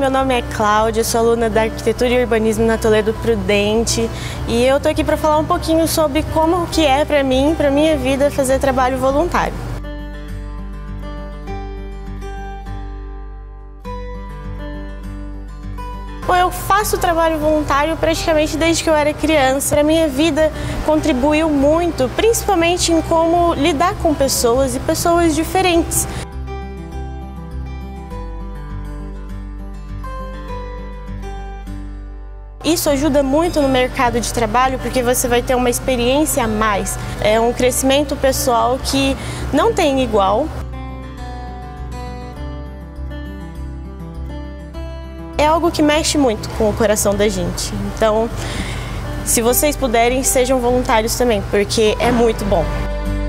meu nome é Cláudia, sou aluna da Arquitetura e Urbanismo na Toledo Prudente e eu tô aqui para falar um pouquinho sobre como que é para mim, para minha vida, fazer trabalho voluntário. Bom, eu faço trabalho voluntário praticamente desde que eu era criança. A minha vida contribuiu muito, principalmente em como lidar com pessoas e pessoas diferentes. Isso ajuda muito no mercado de trabalho porque você vai ter uma experiência a mais. É um crescimento pessoal que não tem igual. É algo que mexe muito com o coração da gente. Então, se vocês puderem, sejam voluntários também, porque é muito bom.